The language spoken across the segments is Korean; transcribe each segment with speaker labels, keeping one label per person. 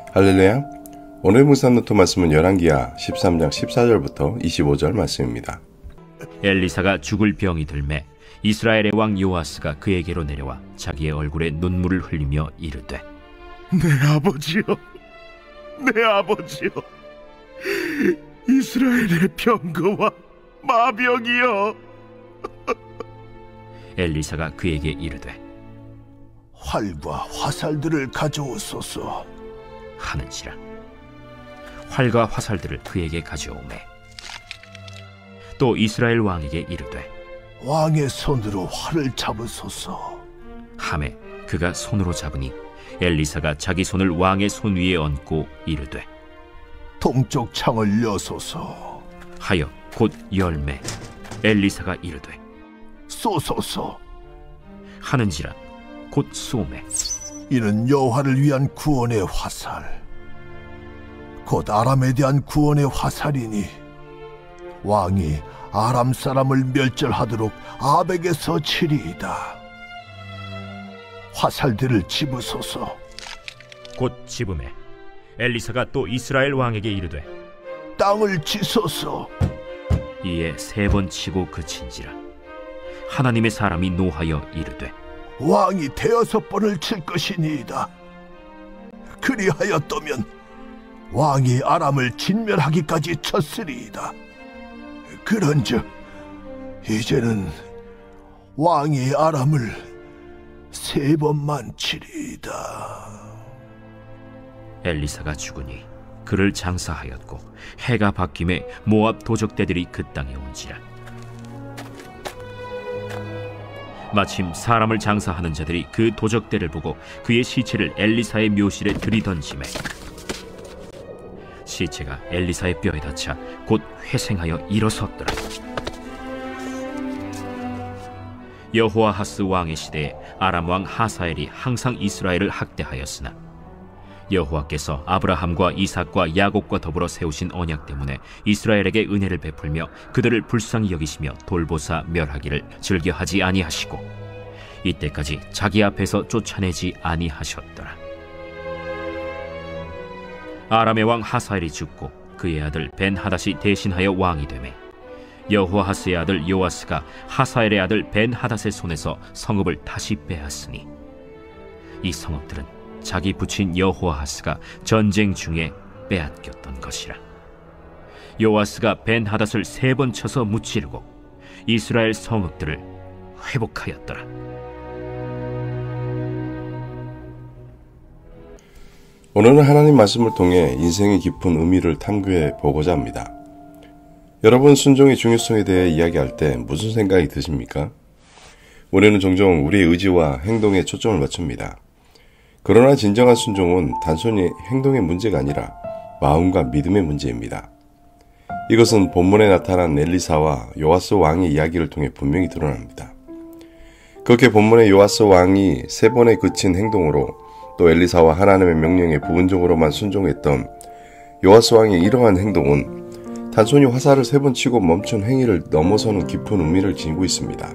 Speaker 1: 할렐루야. 오늘 묵상노트 말씀은 열왕기하 13장 14절부터 25절 말씀입니다.
Speaker 2: 엘리사가 죽을 병이 들매 이스라엘의 왕 요아스가 그에게로 내려와 자기의 얼굴에 눈물을 흘리며 이르되,
Speaker 3: 내 아버지여, 내 아버지여, 이스라엘의 병거와 마병이여.
Speaker 2: 엘리사가 그에게 이르되,
Speaker 3: 활과 화살들을 가져오소서
Speaker 2: 하는지라. 활과 화살들을 그에게 가져오매 또 이스라엘 왕에게 이르되,
Speaker 3: 왕의 손으로 활을 잡으소서
Speaker 2: 하매 그가 손으로 잡으니 엘리사가 자기 손을 왕의 손 위에 얹고 이르되,
Speaker 3: 동쪽 창을 여소서
Speaker 2: 하여 곧 열매. 엘리사가 이르되,
Speaker 3: 쏘소서.
Speaker 2: 하는지라. 곧 쏘매.
Speaker 3: 이는 여호와를 위한 구원의 화살, 곧 아람에 대한 구원의 화살이니 왕이 아람 사람을 멸절하도록 아벡에서 치리이다. 화살들을 집으소서.
Speaker 2: 곧 집음에 엘리사가 또 이스라엘 왕에게 이르되,
Speaker 3: 땅을 치소서.
Speaker 2: 이에 3번 치고 그친지라. 하나님의 사람이 노하여 이르되,
Speaker 3: 왕이 6번을 칠 것이니이다. 그리하였더면 왕이 아람을 진멸하기까지 쳤으리이다. 그런즉 이제는 왕이 아람을 3번만 치리이다.
Speaker 2: 엘리사가 죽으니 그를 장사하였고 해가 바뀜에 모압 도적대들이 그 땅에 온지라. 마침 사람을 장사하는 자들이 그 도적대를 보고 그의 시체를 엘리사의 묘실에 들이던지매 시체가 엘리사의 뼈에 닿자 곧 회생하여 일어섰더라. 여호아하스 왕의 시대에 아람 왕 하사엘이 항상 이스라엘을 학대하였으나 여호와께서 아브라함과 이삭과 야곱과 더불어 세우신 언약 때문에 이스라엘에게 은혜를 베풀며 그들을 불쌍히 여기시며 돌보사 멸하기를 즐겨하지 아니하시고 이때까지 자기 앞에서 쫓아내지 아니하셨더라. 아람의 왕 하사엘이 죽고 그의 아들 벤하닷이 대신하여 왕이 되매 여호아하스의 아들 요아스가 하사엘의 아들 벤하닷의 손에서 성읍을 다시 빼앗으니 이 성읍들은 자기 부친 여호아하스가 전쟁 중에 빼앗겼던 것이라. 요아스가 벤하닷을 3번 쳐서 무찌르고 이스라엘 성읍들을 회복하였더라.
Speaker 1: 오늘은 하나님 말씀을 통해 인생의 깊은 의미를 탐구해 보고자 합니다. 여러분, 순종의 중요성에 대해 이야기할 때 무슨 생각이 드십니까? 우리는 종종 우리의 의지와 행동에 초점을 맞춥니다. 그러나 진정한 순종은 단순히 행동의 문제가 아니라 마음과 믿음의 문제입니다. 이것은 본문에 나타난 엘리사와 요아스 왕의 이야기를 통해 분명히 드러납니다. 그렇게 본문의 요아스 왕이 3번에 그친 행동으로 또 엘리사와 하나님의 명령에 부분적으로만 순종했던 요아스 왕의 이러한 행동은 단순히 화살을 3번 치고 멈춘 행위를 넘어서는 깊은 의미를 지니고 있습니다.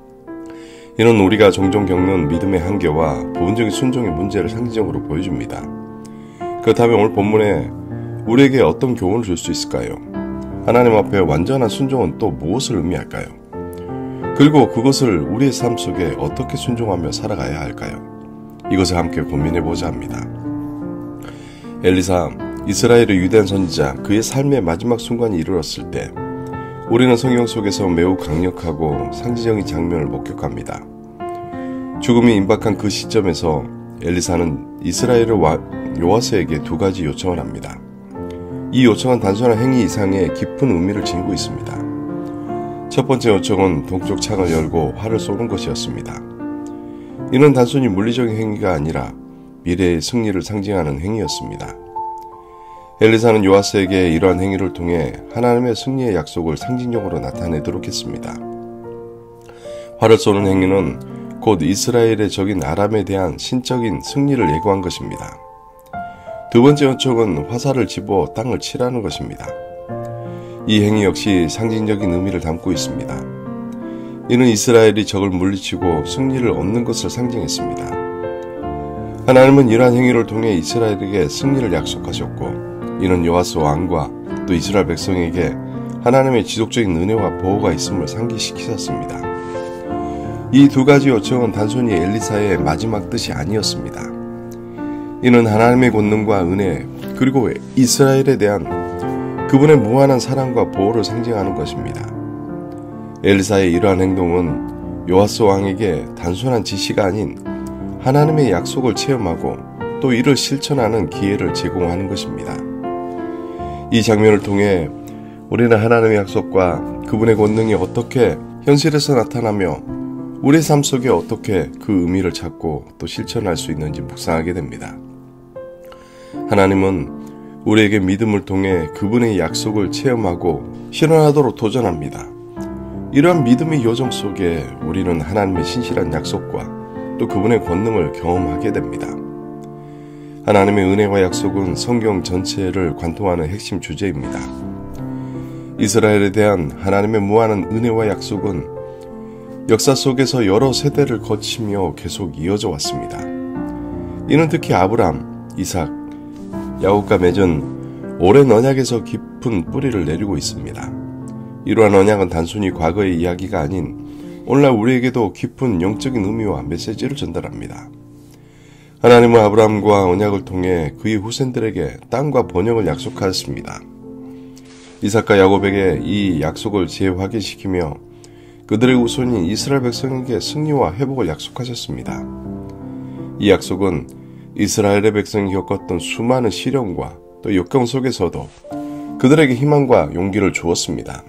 Speaker 1: 이는 우리가 종종 겪는 믿음의 한계와 부분적인 순종의 문제를 상징적으로 보여줍니다. 그렇다면 오늘 본문에 우리에게 어떤 교훈을 줄 수 있을까요? 하나님 앞에 완전한 순종은 또 무엇을 의미할까요? 그리고 그것을 우리의 삶 속에 어떻게 순종하며 살아가야 할까요? 이것을 함께 고민해보자 합니다. 엘리사, 이스라엘의 위대한 선지자, 그의 삶의 마지막 순간이 이르렀을 때 우리는 성경 속에서 매우 강력하고 상징적인 장면을 목격합니다. 죽음이 임박한 그 시점에서 엘리사는 이스라엘의 요아스에게 2가지 요청을 합니다. 이 요청은 단순한 행위 이상의 깊은 의미를 지니고 있습니다. 첫 번째 요청은 동쪽 창을 열고 활을 쏘는 것이었습니다. 이는 단순히 물리적인 행위가 아니라 미래의 승리를 상징하는 행위였습니다. 엘리사는 요아스에게 이러한 행위를 통해 하나님의 승리의 약속을 상징적으로 나타내도록 했습니다. 활을 쏘는 행위는 곧 이스라엘의 적인 아람에 대한 신적인 승리를 예고한 것입니다. 2번째 요청은 화살을 집어 땅을 치라는 것입니다. 이 행위 역시 상징적인 의미를 담고 있습니다. 이는 이스라엘이 적을 물리치고 승리를 얻는 것을 상징했습니다. 하나님은 이러한 행위를 통해 이스라엘에게 승리를 약속하셨고, 이는 요아스 왕과 또 이스라엘 백성에게 하나님의 지속적인 은혜와 보호가 있음을 상기시키셨습니다. 이 두 가지 요청은 단순히 엘리사의 마지막 뜻이 아니었습니다. 이는 하나님의 권능과 은혜, 그리고 이스라엘에 대한 그분의 무한한 사랑과 보호를 상징하는 것입니다. 엘리사의 이러한 행동은 요아스 왕에게 단순한 지시가 아닌 하나님의 약속을 체험하고 또 이를 실천하는 기회를 제공하는 것입니다. 이 장면을 통해 우리는 하나님의 약속과 그분의 권능이 어떻게 현실에서 나타나며 우리의 삶 속에 어떻게 그 의미를 찾고 또 실천할 수 있는지 묵상하게 됩니다. 하나님은 우리에게 믿음을 통해 그분의 약속을 체험하고 실현하도록 도전합니다. 이러한 믿음의 여정 속에 우리는 하나님의 신실한 약속과 또 그분의 권능을 경험하게 됩니다. 하나님의 은혜와 약속은 성경 전체를 관통하는 핵심 주제입니다. 이스라엘에 대한 하나님의 무한한 은혜와 약속은 역사 속에서 여러 세대를 거치며 계속 이어져 왔습니다. 이는 특히 아브람, 이삭, 야곱과 맺은 오랜 언약에서 깊은 뿌리를 내리고 있습니다. 이러한 언약은 단순히 과거의 이야기가 아닌 오늘날 우리에게도 깊은 영적인 의미와 메시지를 전달합니다. 하나님은 아브라함과 언약을 통해 그의 후손들에게 땅과 번영을 약속하였습니다. 이삭과 야곱에게 이 약속을 재확인시키며 그들의 후손인 이스라엘 백성에게 승리와 회복을 약속하셨습니다. 이 약속은 이스라엘의 백성이 겪었던 수많은 시련과 또 역경 속에서도 그들에게 희망과 용기를 주었습니다.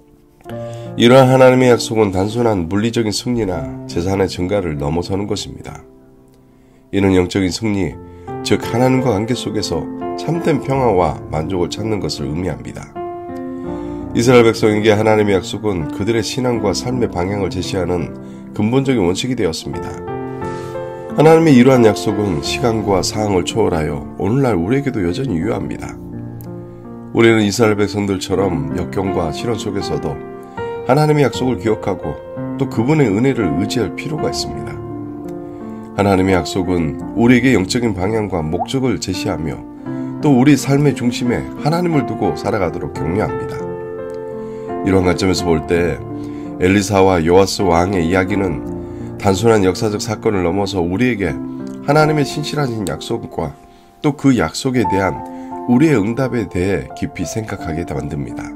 Speaker 1: 이러한 하나님의 약속은 단순한 물리적인 승리나 재산의 증가를 넘어서는 것입니다. 이는 영적인 승리, 즉 하나님과 관계 속에서 참된 평화와 만족을 찾는 것을 의미합니다. 이스라엘 백성에게 하나님의 약속은 그들의 신앙과 삶의 방향을 제시하는 근본적인 원칙이 되었습니다. 하나님의 이러한 약속은 시간과 상황을 초월하여 오늘날 우리에게도 여전히 유효합니다. 우리는 이스라엘 백성들처럼 역경과 시련 속에서도 하나님의 약속을 기억하고 또 그분의 은혜를 의지할 필요가 있습니다. 하나님의 약속은 우리에게 영적인 방향과 목적을 제시하며 또 우리 삶의 중심에 하나님을 두고 살아가도록 격려합니다. 이런 관점에서 볼 때 엘리사와 요아스 왕의 이야기는 단순한 역사적 사건을 넘어서 우리에게 하나님의 신실하신 약속과 또 그 약속에 대한 우리의 응답에 대해 깊이 생각하게 만듭니다.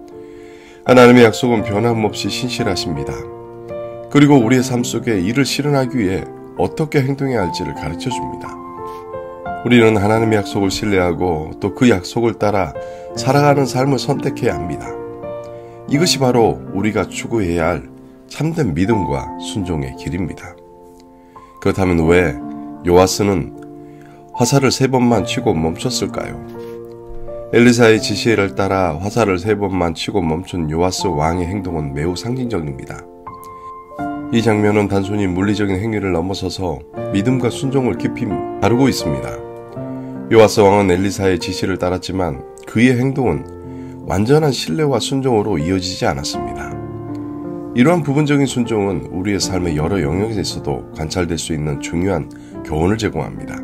Speaker 1: 하나님의 약속은 변함없이 신실하십니다. 그리고 우리의 삶 속에 이를 실현하기 위해 어떻게 행동해야 할지를 가르쳐 줍니다. 우리는 하나님의 약속을 신뢰하고 또 그 약속을 따라 살아가는 삶을 선택해야 합니다. 이것이 바로 우리가 추구해야 할 참된 믿음과 순종의 길입니다. 그렇다면 왜 요아스는 화살을 3번만 치고 멈췄을까요? 엘리사의 지시를 따라 화살을 3번만 치고 멈춘 요아스 왕의 행동은 매우 상징적입니다. 이 장면은 단순히 물리적인 행위를 넘어서서 믿음과 순종을 깊이 다루고 있습니다. 요아스 왕은 엘리사의 지시를 따랐지만 그의 행동은 완전한 신뢰와 순종으로 이어지지 않았습니다. 이러한 부분적인 순종은 우리의 삶의 여러 영역에서도 관찰될 수 있는 중요한 교훈을 제공합니다.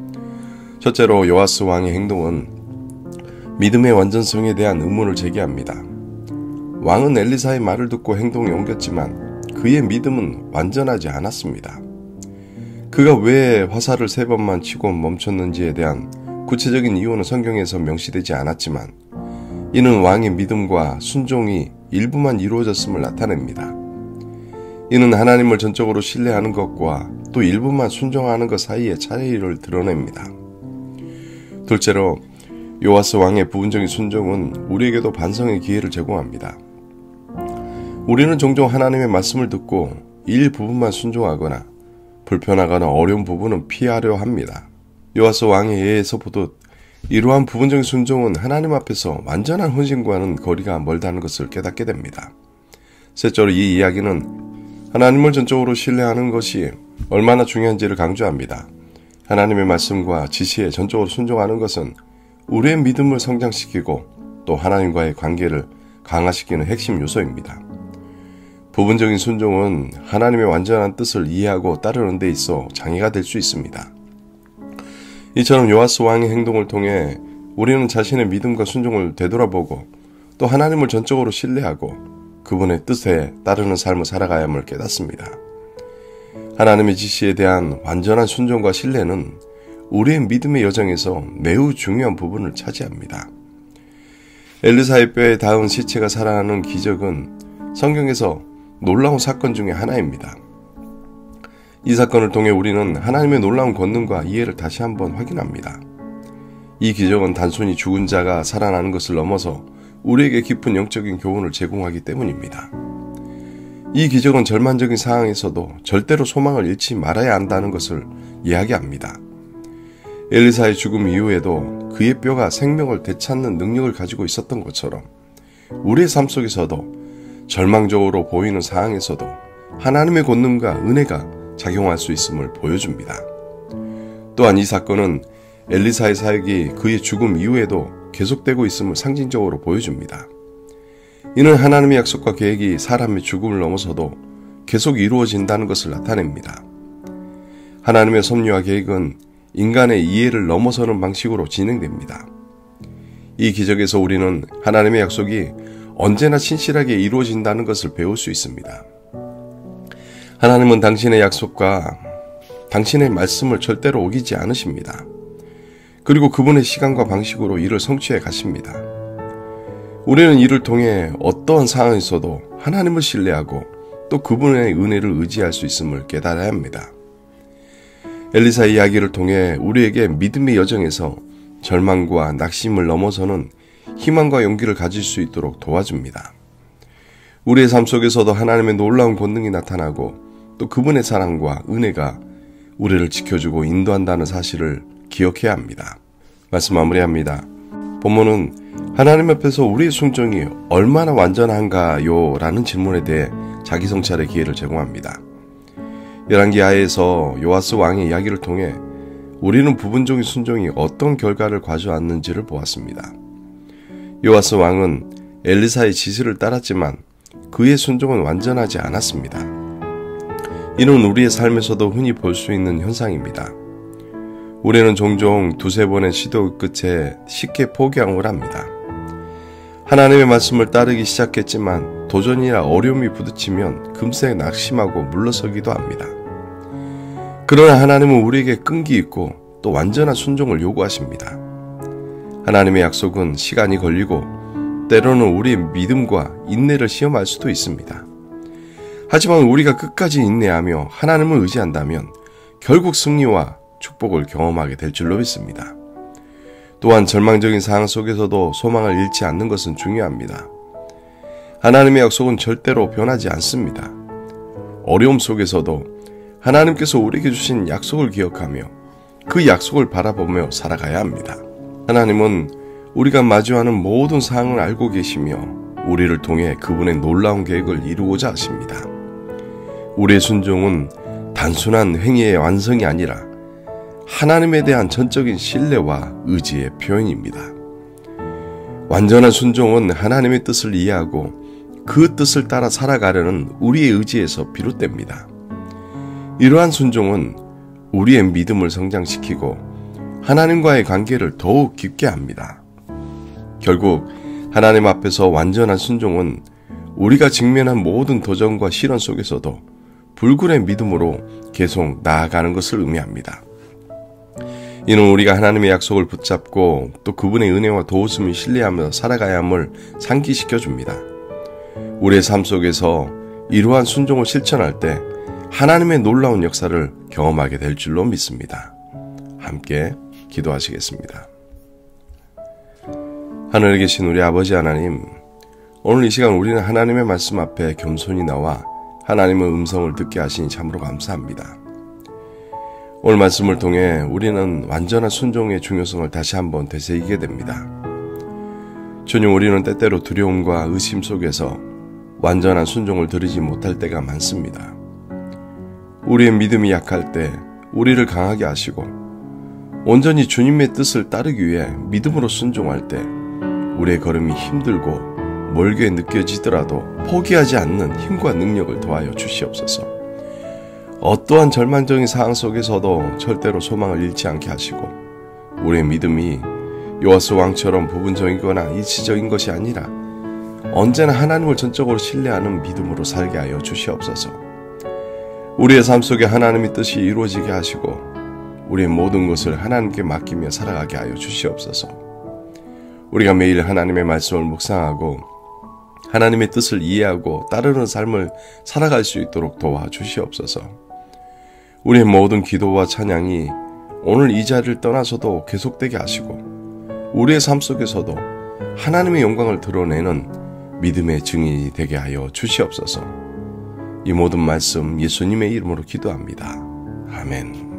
Speaker 1: 첫째로 요아스 왕의 행동은 믿음의 완전성에 대한 의문을 제기합니다. 왕은 엘리사의 말을 듣고 행동에 옮겼지만 그의 믿음은 완전하지 않았습니다. 그가 왜 화살을 3번만 치고 멈췄는지에 대한 구체적인 이유는 성경에서 명시되지 않았지만 이는 왕의 믿음과 순종이 일부만 이루어졌음을 나타냅니다. 이는 하나님을 전적으로 신뢰하는 것과 또 일부만 순종하는 것 사이의 차이를 드러냅니다. 둘째로 요아스 왕의 부분적인 순종은 우리에게도 반성의 기회를 제공합니다. 우리는 종종 하나님의 말씀을 듣고 일부분만 순종하거나 불편하거나 어려운 부분은 피하려 합니다. 요아스 왕의 예에서 보듯 이러한 부분적인 순종은 하나님 앞에서 완전한 헌신과는 거리가 멀다는 것을 깨닫게 됩니다. 셋째로 이 이야기는 하나님을 전적으로 신뢰하는 것이 얼마나 중요한지를 강조합니다. 하나님의 말씀과 지시에 전적으로 순종하는 것은 우리의 믿음을 성장시키고 또 하나님과의 관계를 강화시키는 핵심 요소입니다. 부분적인 순종은 하나님의 완전한 뜻을 이해하고 따르는 데 있어 장애가 될 수 있습니다. 이처럼 요아스 왕의 행동을 통해 우리는 자신의 믿음과 순종을 되돌아보고 또 하나님을 전적으로 신뢰하고 그분의 뜻에 따르는 삶을 살아가야 함을 깨닫습니다. 하나님의 지시에 대한 완전한 순종과 신뢰는 우리의 믿음의 여정에서 매우 중요한 부분을 차지합니다. 엘리사의 뼈에 닿은 시체가 살아나는 기적은 성경에서 놀라운 사건 중에 하나입니다. 이 사건을 통해 우리는 하나님의 놀라운 권능과 이해를 다시 한번 확인합니다. 이 기적은 단순히 죽은 자가 살아나는 것을 넘어서 우리에게 깊은 영적인 교훈을 제공하기 때문입니다. 이 기적은 절망적인 상황에서도 절대로 소망을 잃지 말아야 한다는 것을 이야기합니다. 엘리사의 죽음 이후에도 그의 뼈가 생명을 되찾는 능력을 가지고 있었던 것처럼 우리의 삶 속에서도 절망적으로 보이는 상황에서도 하나님의 권능과 은혜가 작용할 수 있음을 보여줍니다. 또한 이 사건은 엘리사의 사역이 그의 죽음 이후에도 계속되고 있음을 상징적으로 보여줍니다. 이는 하나님의 약속과 계획이 사람의 죽음을 넘어서도 계속 이루어진다는 것을 나타냅니다. 하나님의 섭리와 계획은 인간의 이해를 넘어서는 방식으로 진행됩니다. 이 기적에서 우리는 하나님의 약속이 언제나 신실하게 이루어진다는 것을 배울 수 있습니다. 하나님은 당신의 약속과 당신의 말씀을 절대로 어기지 않으십니다. 그리고 그분의 시간과 방식으로 일을 성취해 가십니다. 우리는 이를 통해 어떠한 상황에서도 하나님을 신뢰하고 또 그분의 은혜를 의지할 수 있음을 깨달아야 합니다. 엘리사의 이야기를 통해 우리에게 믿음의 여정에서 절망과 낙심을 넘어서는 희망과 용기를 가질 수 있도록 도와줍니다. 우리의 삶 속에서도 하나님의 놀라운 권능이 나타나고 또 그분의 사랑과 은혜가 우리를 지켜주고 인도한다는 사실을 기억해야 합니다. 말씀 마무리합니다. 본문은 하나님 앞에서 우리의 순종이 얼마나 완전한가요? 라는 질문에 대해 자기 성찰의 기회를 제공합니다. 열왕기하에서 요아스 왕의 이야기를 통해 우리는 부분적인 순종이 어떤 결과를 가져왔는지를 보았습니다. 요아스 왕은 엘리사의 지시를 따랐지만 그의 순종은 완전하지 않았습니다. 이는 우리의 삶에서도 흔히 볼 수 있는 현상입니다. 우리는 종종 두세 번의 시도 끝에 쉽게 포기하곤 합니다. 하나님의 말씀을 따르기 시작했지만 도전이나 어려움이 부딪히면 금세 낙심하고 물러서기도 합니다. 그러나 하나님은 우리에게 끈기 있고 또 완전한 순종을 요구하십니다. 하나님의 약속은 시간이 걸리고 때로는 우리의 믿음과 인내를 시험할 수도 있습니다. 하지만 우리가 끝까지 인내하며 하나님을 의지한다면 결국 승리와 축복을 경험하게 될 줄로 믿습니다. 또한 절망적인 상황 속에서도 소망을 잃지 않는 것은 중요합니다. 하나님의 약속은 절대로 변하지 않습니다. 어려움 속에서도 하나님께서 우리에게 주신 약속을 기억하며 그 약속을 바라보며 살아가야 합니다. 하나님은 우리가 마주하는 모든 상황을 알고 계시며 우리를 통해 그분의 놀라운 계획을 이루고자 하십니다. 우리의 순종은 단순한 행위의 완성이 아니라 하나님에 대한 전적인 신뢰와 의지의 표현입니다. 완전한 순종은 하나님의 뜻을 이해하고 그 뜻을 따라 살아가려는 우리의 의지에서 비롯됩니다. 이러한 순종은 우리의 믿음을 성장시키고 하나님과의 관계를 더욱 깊게 합니다. 결국 하나님 앞에서 완전한 순종은 우리가 직면한 모든 도전과 시련 속에서도 불굴의 믿음으로 계속 나아가는 것을 의미합니다. 이는 우리가 하나님의 약속을 붙잡고 또 그분의 은혜와 도우심을 신뢰하며 살아가야 함을 상기시켜 줍니다. 우리의 삶 속에서 이러한 순종을 실천할 때 하나님의 놀라운 역사를 경험하게 될 줄로 믿습니다. 함께 기도하시겠습니다. 하늘에 계신 우리 아버지 하나님, 오늘 이 시간 우리는 하나님의 말씀 앞에 겸손히 나와 하나님의 음성을 듣게 하시니 참으로 감사합니다. 오늘 말씀을 통해 우리는 완전한 순종의 중요성을 다시 한번 되새기게 됩니다. 주님, 우리는 때때로 두려움과 의심 속에서 완전한 순종을 드리지 못할 때가 많습니다. 우리의 믿음이 약할 때 우리를 강하게 하시고 온전히 주님의 뜻을 따르기 위해 믿음으로 순종할 때 우리의 걸음이 힘들고 멀게 느껴지더라도 포기하지 않는 힘과 능력을 더하여 주시옵소서. 어떠한 절망적인 상황 속에서도 절대로 소망을 잃지 않게 하시고 우리의 믿음이 요아스 왕처럼 부분적이거나 일시적인 것이 아니라 언제나 하나님을 전적으로 신뢰하는 믿음으로 살게 하여 주시옵소서. 우리의 삶 속에 하나님의 뜻이 이루어지게 하시고 우리의 모든 것을 하나님께 맡기며 살아가게 하여 주시옵소서. 우리가 매일 하나님의 말씀을 묵상하고 하나님의 뜻을 이해하고 따르는 삶을 살아갈 수 있도록 도와주시옵소서. 우리의 모든 기도와 찬양이 오늘 이 자리를 떠나서도 계속되게 하시고 우리의 삶 속에서도 하나님의 영광을 드러내는 믿음의 증인이 되게 하여 주시옵소서. 이 모든 말씀 예수님의 이름으로 기도합니다. 아멘.